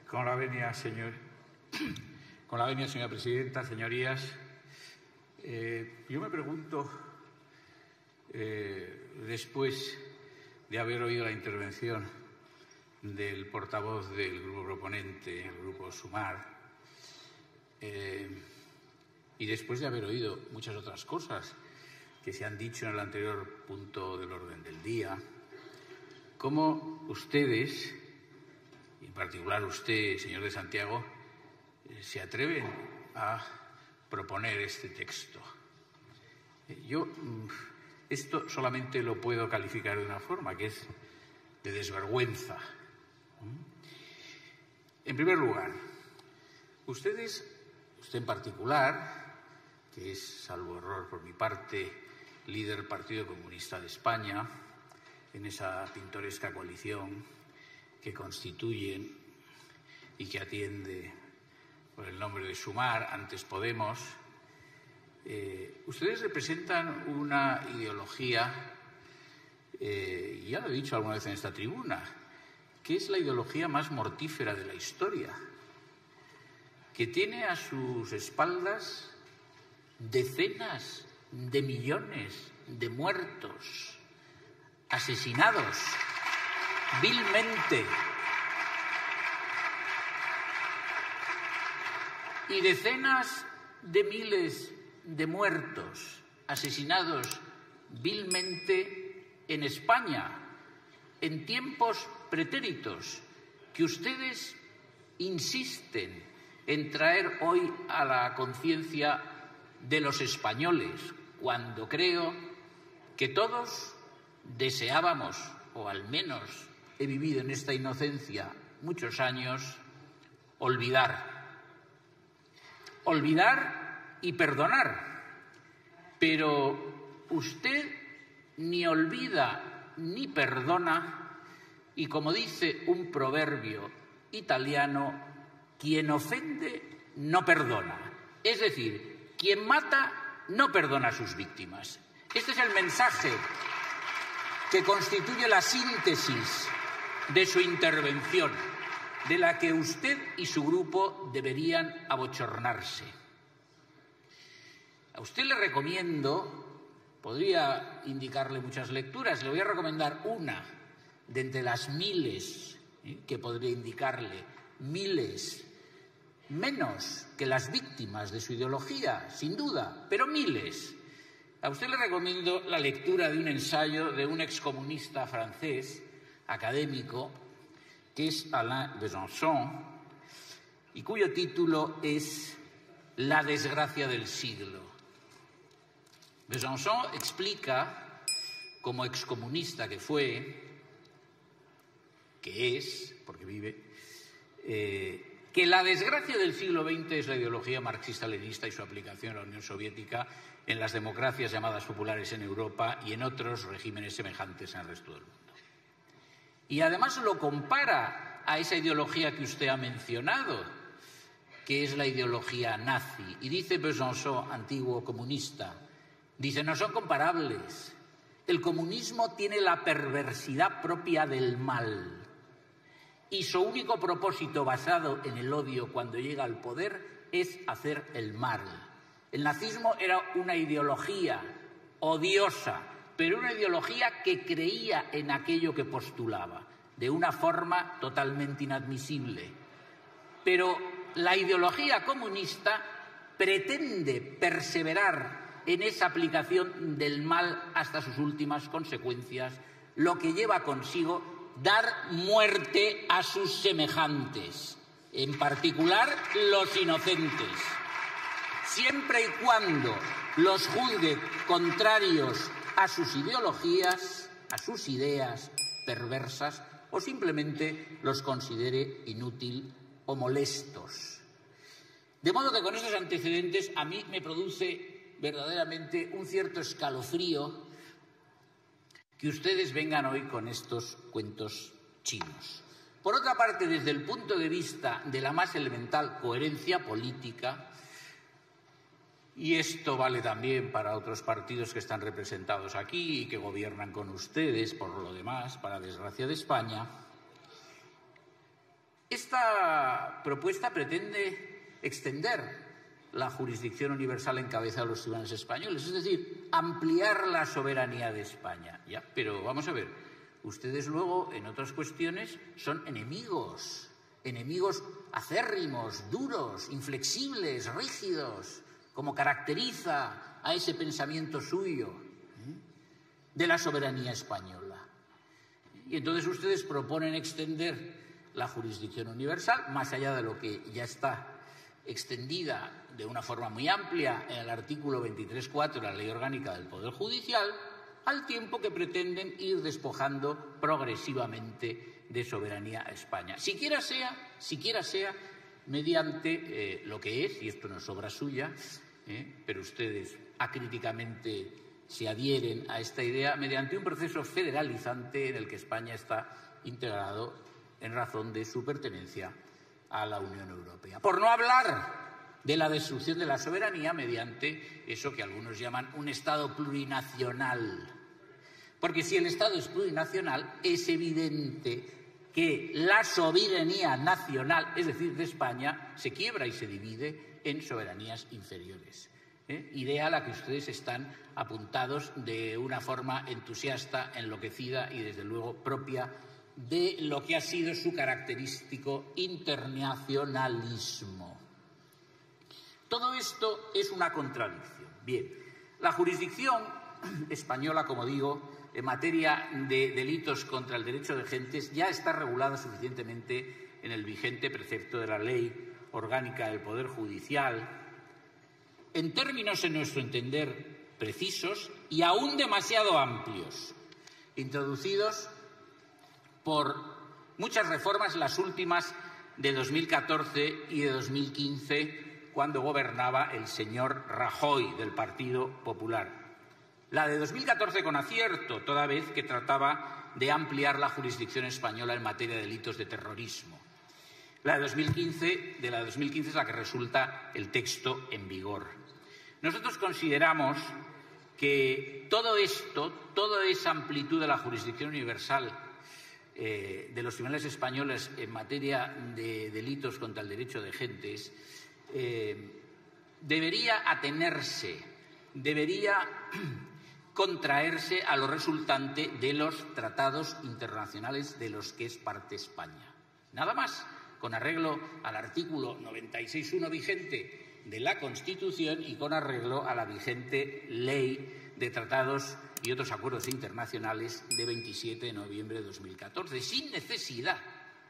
Con la venia, señora presidenta, señorías, yo me pregunto, después de haber oído la intervención del portavoz del grupo proponente, el grupo Sumar, y después de haber oído muchas otras cosas que se han dicho en el anterior punto del orden del día, cómo ustedes, en particular usted, señor de Santiago, se atreven a proponer este texto. Yo esto solamente lo puedo calificar de una forma, que es de desvergüenza. En primer lugar, usted en particular, que es, salvo error por mi parte, líder del Partido Comunista de España, en esa pintoresca coalición que constituyen y que atiende por el nombre de Sumar, antes Podemos, ustedes representan una ideología, y ya lo he dicho alguna vez en esta tribuna, que es la ideología más mortífera de la historia, que tiene a sus espaldas decenas de millones de muertos, asesinados vilmente, y decenas de miles de muertos, asesinados vilmente en España, en tiempos pretéritos, que ustedes insisten en traer hoy a la conciencia de los españoles, cuando creo que todos deseábamos, o al menos he vivido en esta inocencia muchos años, olvidar y perdonar. Pero usted ni olvida ni perdona, y como dice un proverbio italiano, quien ofende no perdona. Es decir, quien mata no perdona a sus víctimas. Este es el mensaje que constituye la síntesis de su intervención, de la que usted y su grupo deberían abochornarse. A usted le recomiendo, podría indicarle muchas lecturas, le voy a recomendar una de entre las miles que podría indicarle, miles, menos que las víctimas de su ideología, sin duda, pero miles. A usted le recomiendo la lectura de un ensayo de un excomunista francés, académico, que es Alain Besançon, y cuyo título es La desgracia del siglo. Besançon explica, como excomunista que fue, que es, porque vive, que la desgracia del siglo XX es la ideología marxista-leninista y su aplicación en la Unión Soviética, en las democracias llamadas populares en Europa y en otros regímenes semejantes en el resto del mundo. Y además lo compara a esa ideología que usted ha mencionado, que es la ideología nazi. Y dice Besançon, antiguo comunista, dice, no son comparables. El comunismo tiene la perversidad propia del mal. Y su único propósito basado en el odio cuando llega al poder es hacer el mal. El nazismo era una ideología odiosa, pero una ideología que creía en aquello que postulaba, de una forma totalmente inadmisible. Pero la ideología comunista pretende perseverar en esa aplicación del mal hasta sus últimas consecuencias, lo que lleva consigo dar muerte a sus semejantes, en particular los inocentes, siempre y cuando los juzgue contrarios a sus ideologías, a sus ideas perversas, o simplemente los considere inútil o molestos. De modo que con esos antecedentes a mí me produce verdaderamente un cierto escalofrío que ustedes vengan hoy con estos cuentos chinos. Por otra parte, desde el punto de vista de la más elemental coherencia política, y esto vale también para otros partidos que están representados aquí y que gobiernan con ustedes, por lo demás, para desgracia de España, Esta propuesta pretende extender la jurisdicción universal en cabeza de los tribunales españoles, es decir, ampliar la soberanía de España. Ya, pero vamos a ver, ustedes luego en otras cuestiones son enemigos acérrimos, duros, inflexibles, rígidos, como caracteriza a ese pensamiento suyo de la soberanía española. Y entonces ustedes proponen extender la jurisdicción universal, más allá de lo que ya está extendida de una forma muy amplia en el artículo 23.4 de la Ley Orgánica del Poder Judicial, al tiempo que pretenden ir despojando progresivamente de soberanía a España. Siquiera sea mediante lo que es, y esto no es obra suya, pero ustedes acríticamente se adhieren a esta idea, mediante un proceso federalizante en el que España está integrado en razón de su pertenencia a la Unión Europea. Por no hablar de la destrucción de la soberanía mediante eso que algunos llaman un Estado plurinacional. Porque si el Estado es plurinacional, es evidente que la soberanía nacional, es decir, de España, se quiebra y se divide en soberanías inferiores. Idea a la que ustedes están apuntados de una forma entusiasta, enloquecida y, desde luego, propia de lo que ha sido su característico internacionalismo. Todo esto es una contradicción. Bien, la jurisdicción española, como digo, en materia de delitos contra el derecho de gentes ya está regulada suficientemente en el vigente precepto de la Ley Orgánica del Poder Judicial, en términos, en nuestro entender, precisos y aún demasiado amplios, introducidos por muchas reformas, las últimas de 2014 y de 2015, cuando gobernaba el señor Rajoy del Partido Popular. La de 2014 con acierto, toda vez que trataba de ampliar la jurisdicción española en materia de delitos de terrorismo. La de 2015 es la que resulta el texto en vigor. Nosotros consideramos que todo esto, toda esa amplitud de la jurisdicción universal de los tribunales españoles en materia de delitos contra el derecho de gentes debería atenerse, debería contraerse a lo resultante de los tratados internacionales de los que es parte España. Nada más, con arreglo al artículo 96.1 vigente de la Constitución y con arreglo a la vigente Ley de Tratados y otros acuerdos internacionales de 27 de noviembre de 2014, sin necesidad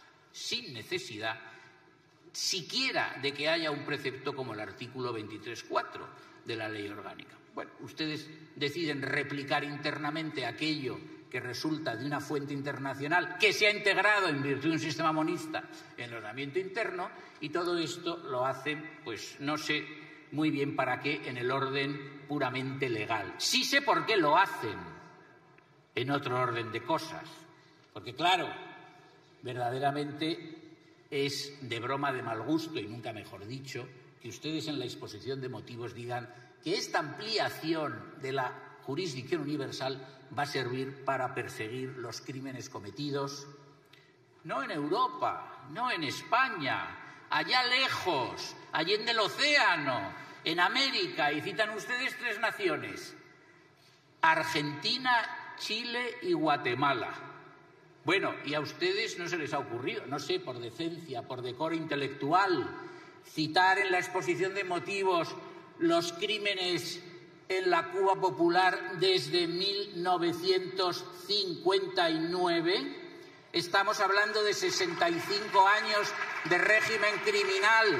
siquiera de que haya un precepto como el artículo 23.4 de la Ley Orgánica. Bueno, ustedes deciden replicar internamente aquello que resulta de una fuente internacional que se ha integrado en virtud de un sistema monista en el ordenamiento interno, y todo esto lo hacen, pues no sé muy bien para qué, en el orden puramente legal. Sí sé por qué lo hacen en otro orden de cosas, porque claro, verdaderamente es de broma de mal gusto, y nunca mejor dicho, que ustedes en la exposición de motivos digan que esta ampliación de la jurisdicción universal va a servir para perseguir los crímenes cometidos, no en Europa, no en España, allá lejos, allende el océano, en América, y citan ustedes 3 naciones: Argentina, Chile y Guatemala. Bueno, y a ustedes no se les ha ocurrido, no sé, por decencia, por decoro intelectual, citar en la exposición de motivos los crímenes en la Cuba popular desde 1959. Estamos hablando de 65 años de régimen criminal.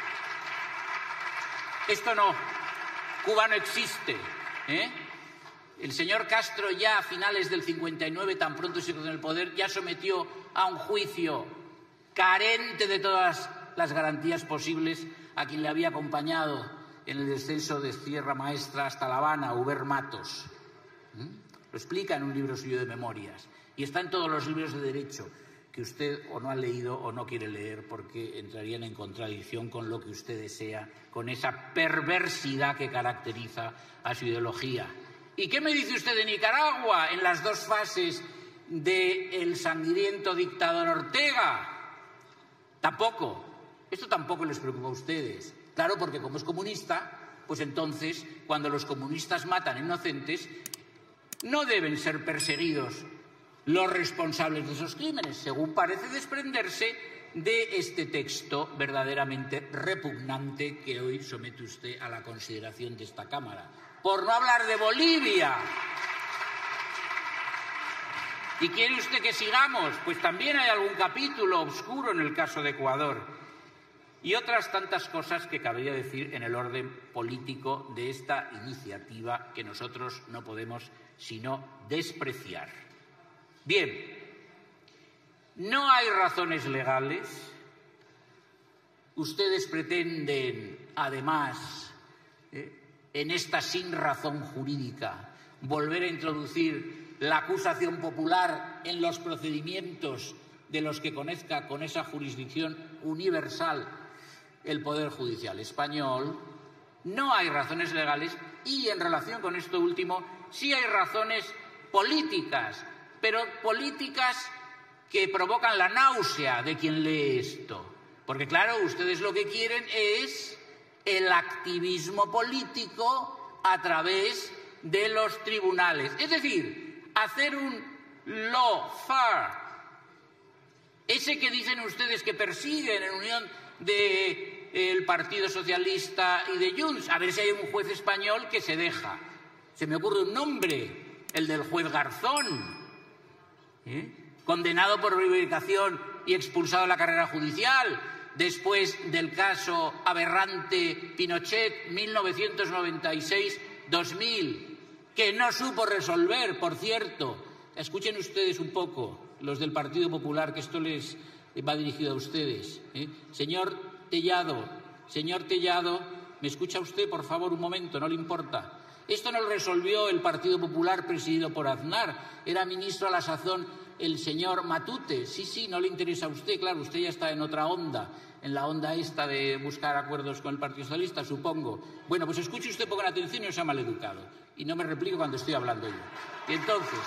Esto no, Cuba no existe, El señor Castro ya a finales del 59, tan pronto se quedó en el poder, ya sometió a un juicio carente de todas las garantías posibles a quien le había acompañado en el descenso de Sierra Maestra hasta La Habana, Hubert Matos. Lo explica en un libro suyo de memorias. Y está en todos los libros de derecho que usted o no ha leído o no quiere leer, porque entrarían en contradicción con lo que usted desea, con esa perversidad que caracteriza a su ideología. ¿Y qué me dice usted de Nicaragua en las 2 fases del sangriento dictador Ortega? Tampoco. Esto tampoco les preocupa a ustedes. Claro, porque como es comunista, pues entonces, cuando los comunistas matan inocentes, no deben ser perseguidos los responsables de esos crímenes, según parece desprenderse de este texto verdaderamente repugnante que hoy somete usted a la consideración de esta Cámara. Por no hablar de Bolivia. ¿Y quiere usted que sigamos? Pues también hay algún capítulo oscuro en el caso de Ecuador. Y otras tantas cosas que cabría decir en el orden político de esta iniciativa que nosotros no podemos sino despreciar. Bien, no hay razones legales. Ustedes pretenden, además, en esta sin razón jurídica, volver a introducir la acusación popular en los procedimientos de los que conozca con esa jurisdicción universal el Poder Judicial español. No hay razones legales y, en relación con esto último, sí hay razones políticas, pero políticas que provocan la náusea de quien lee esto. Porque, claro, ustedes lo que quieren es el activismo político a través de los tribunales. Es decir, hacer un lawfare, ese que dicen ustedes que persiguen en unión del Partido Socialista y de Junts. A ver si hay un juez español que se deja. Se me ocurre un nombre, el del juez Garzón, condenado por prevaricación y expulsado de la carrera judicial después del caso aberrante Pinochet 1996-2000, que no supo resolver, por cierto. Escuchen ustedes un poco, los del Partido Popular, que esto les va dirigido a ustedes. Señor Tellado, ¿me escucha usted, por favor, un momento? ¿No le importa? Esto no lo resolvió el Partido Popular presidido por Aznar. Era ministro a la sazón el señor Matute. Sí, no le interesa a usted, claro, usted ya está en otra onda, en la onda esta de buscar acuerdos con el Partido Socialista, supongo. Bueno, pues escuche usted, ponga atención y no sea maleducado. Y no me replique cuando estoy hablando yo. Y entonces,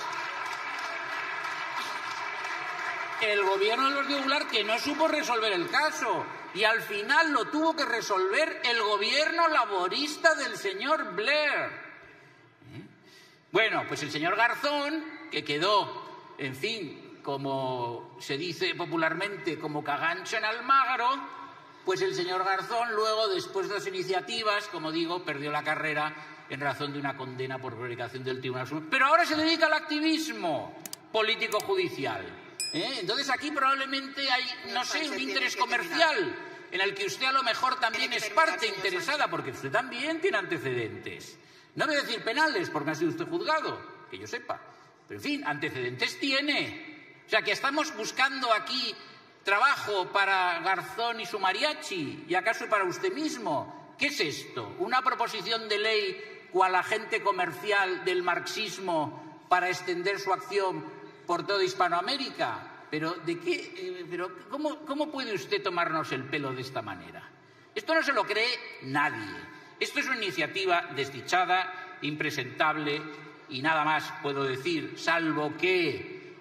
el gobierno del Partido Popular que no supo resolver el caso y al final lo tuvo que resolver el gobierno laborista del señor Blair. Bueno, pues el señor Garzón, que quedó, en fin, como se dice popularmente, como cagancho en Almagro, pues el señor Garzón luego, después de las iniciativas, como digo, perdió la carrera en razón de una condena por prevaricación del Tribunal Supremo. Pero ahora se dedica al activismo político-judicial. Entonces aquí probablemente hay, no sé, un interés comercial en el que usted a lo mejor también es parte interesada, porque usted también tiene antecedentes. No voy a decir penales, porque ha sido usted juzgado, que yo sepa. Pero, en fin, antecedentes tiene. O sea, que estamos buscando aquí trabajo para Garzón y su mariachi, y acaso para usted mismo. ¿Qué es esto? ¿Una proposición de ley cual agente comercial del marxismo para extender su acción por toda Hispanoamérica? ¿Pero de qué? ¿Cómo puede usted tomarnos el pelo de esta manera? Esto no se lo cree nadie. Esto es una iniciativa desdichada, impresentable, y nada más puedo decir, salvo que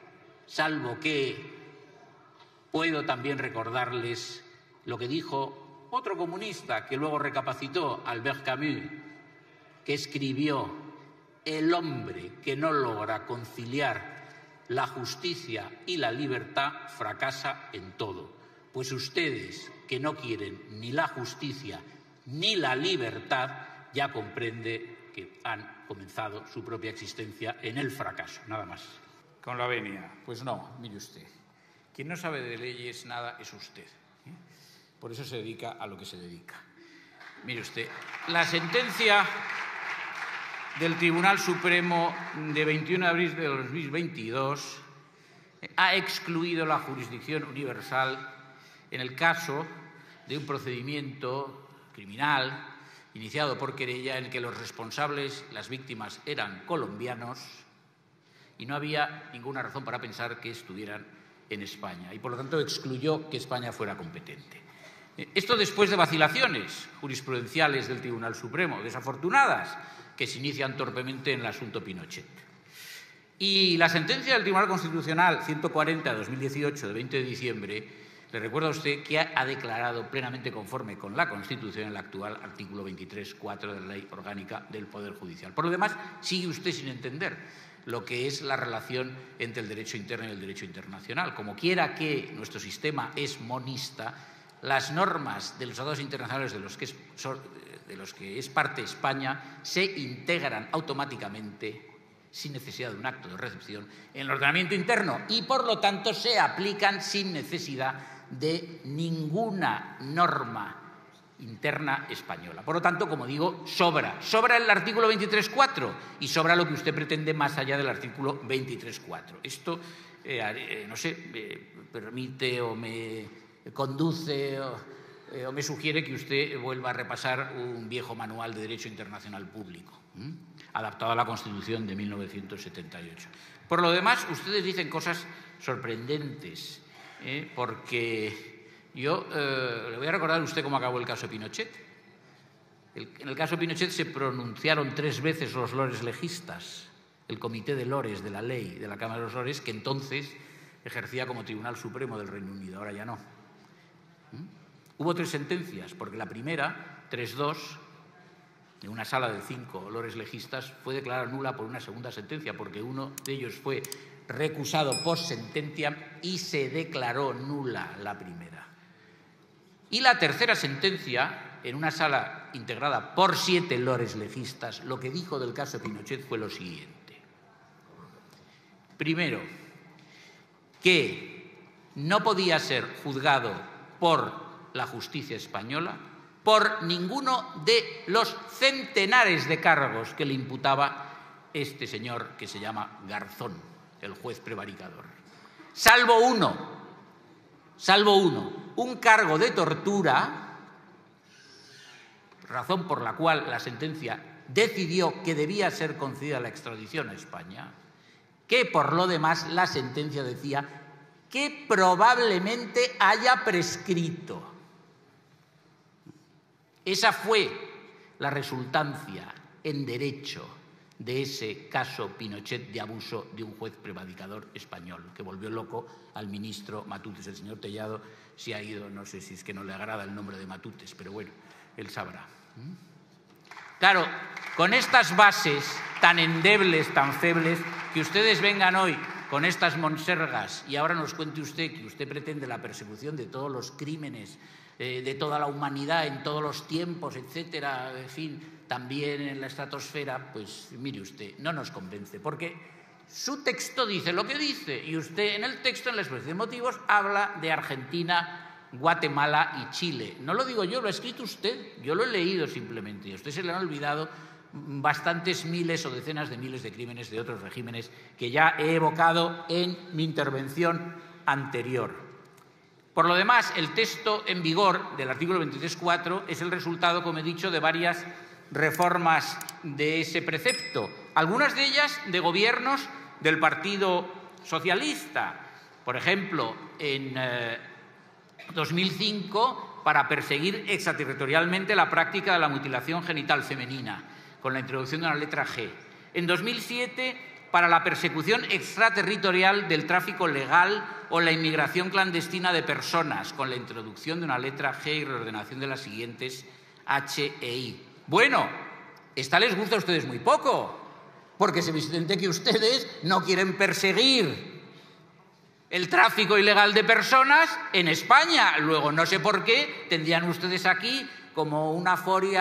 puedo también recordarles lo que dijo otro comunista que luego recapacitó, Albert Camus, que escribió: el hombre que no logra conciliar la justicia y la libertad fracasa en todo. Pues ustedes, que no quieren ni la justicia ni la libertad, ya comprende que han comenzado su propia existencia en el fracaso, nada más. Con la venia. Pues no, mire usted, quien no sabe de leyes nada es usted. Por eso se dedica a lo que se dedica. Mire usted, la sentencia del Tribunal Supremo de 21 de abril de 2022 ha excluido la jurisdicción universal en el caso de un procedimiento criminal iniciado por querella en el que los responsables, las víctimas, eran colombianos y no había ninguna razón para pensar que estuvieran en España, y por lo tanto excluyó que España fuera competente. Esto después de vacilaciones jurisprudenciales del Tribunal Supremo, desafortunadas, que se inician torpemente en el asunto Pinochet. Y la sentencia del Tribunal Constitucional 140 de 2018, de 20 de diciembre, Le recuerdo a usted que ha declarado plenamente conforme con la Constitución el actual artículo 23.4 de la Ley Orgánica del Poder Judicial. Por lo demás, sigue usted sin entender lo que es la relación entre el derecho interno y el derecho internacional. Como quiera que nuestro sistema es monista, las normas de los tratados internacionales de los que es parte España se integran automáticamente, sin necesidad de un acto de recepción, en el ordenamiento interno y, por lo tanto, se aplican sin necesidad de ninguna norma interna española. Por lo tanto, como digo, sobra el artículo 23.4 y sobra lo que usted pretende más allá del artículo 23.4. Esto, no sé, permite o me conduce o me sugiere que usted vuelva a repasar un viejo manual de Derecho Internacional Público, adaptado a la Constitución de 1978. Por lo demás, ustedes dicen cosas sorprendentes, porque yo le voy a recordar a usted cómo acabó el caso Pinochet. En el caso Pinochet se pronunciaron 3 veces los lores legistas, el Comité de Lores de la Ley de la Cámara de los Lores, que entonces ejercía como Tribunal Supremo del Reino Unido, ahora ya no. Hubo 3 sentencias, porque la primera, 3-2, de una sala de 5 lores legistas, fue declarada nula por una segunda sentencia, porque uno de ellos fue recusado post sentencia y se declaró nula la primera. Y la tercera sentencia, en una sala integrada por 7 lores legistas, lo que dijo del caso Pinochet fue lo siguiente. Primero, que no podía ser juzgado por la justicia española por ninguno de los centenares de cargos que le imputaba este señor que se llama Garzón, el juez prevaricador. Salvo uno, un cargo de tortura, razón por la cual la sentencia decidió que debía ser concedida la extradición a España, que por lo demás la sentencia decía que probablemente haya prescrito. Esa fue la resultancia en derecho de ese caso Pinochet de abuso de un juez prevaricador español, que volvió loco al ministro Matutes. El señor Tellado se ha ido, no sé si es que no le agrada el nombre de Matutes, pero bueno, él sabrá. Claro, con estas bases tan endebles, tan febles, que ustedes vengan hoy con estas monsergas y ahora nos cuente usted que usted pretende la persecución de todos los crímenes de toda la humanidad en todos los tiempos, etcétera, en fin, también en la estratosfera, pues mire usted, no nos convence, porque su texto dice lo que dice y usted en el texto, en la exposición de motivos, habla de Argentina, Guatemala y Chile. No lo digo yo, lo ha escrito usted, yo lo he leído simplemente y a usted se le han olvidado bastantes miles o decenas de miles de crímenes de otros regímenes que ya he evocado en mi intervención anterior. Por lo demás, el texto en vigor del artículo 23.4 es el resultado, como he dicho, de varias reformas de ese precepto, algunas de ellas de gobiernos del Partido Socialista. Por ejemplo, en 2005, para perseguir extraterritorialmente la práctica de la mutilación genital femenina, con la introducción de una letra G. En 2007, para la persecución extraterritorial del tráfico legal o la inmigración clandestina de personas, con la introducción de una letra G y reordenación de las siguientes H e I. Bueno, esta les gusta a ustedes muy poco, porque es evidente que ustedes no quieren perseguir el tráfico ilegal de personas en España. Luego, no sé por qué, tendrían ustedes aquí como una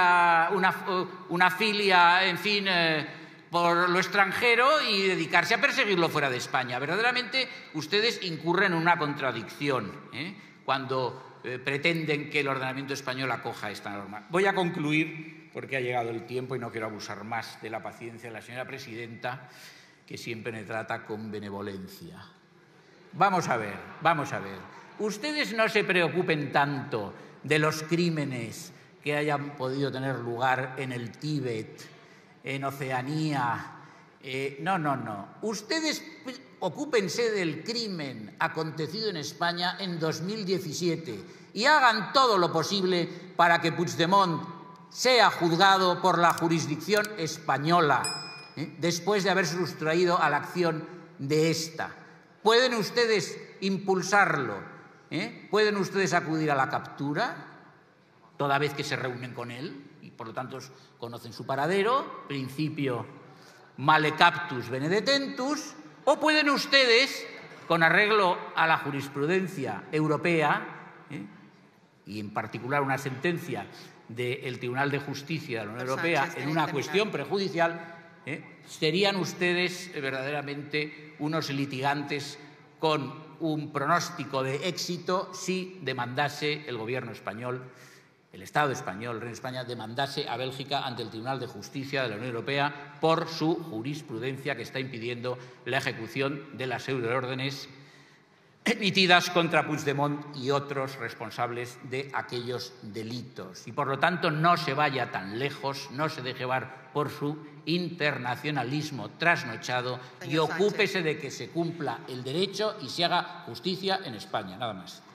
filia, en fin, por lo extranjero y dedicarse a perseguirlo fuera de España. Verdaderamente ustedes incurren en una contradicción cuando pretenden que el ordenamiento español acoja esta norma. Voy a concluir porque ha llegado el tiempo y no quiero abusar más de la paciencia de la señora presidenta, que siempre me trata con benevolencia. Vamos a ver. Ustedes no se preocupen tanto de los crímenes que hayan podido tener lugar en el Tíbet, en Oceanía. No. Ustedes ocúpense del crimen acontecido en España en 2017 y hagan todo lo posible para que Puigdemont sea juzgado por la jurisdicción española, después de haber sustraído a la acción de esta. Pueden ustedes impulsarlo Pueden ustedes acudir a la captura toda vez que se reúnen con él y, por lo tanto, conocen su paradero, principio male captus bene detentus, o pueden ustedes, con arreglo a la jurisprudencia europea, y en particular una sentencia del Tribunal de Justicia de la Unión Europea en una cuestión prejudicial, serían ustedes verdaderamente unos litigantes con un pronóstico de éxito si demandase el Gobierno español, el Estado español, el Reino de España, demandase a Bélgica ante el Tribunal de Justicia de la Unión Europea por su jurisprudencia que está impidiendo la ejecución de las euroórdenes emitidas contra Puigdemont y otros responsables de aquellos delitos. Y, por lo tanto, no se vaya tan lejos, no se deje llevar por su internacionalismo trasnochado y ocúpese de que se cumpla el derecho y se haga justicia en España. Nada más.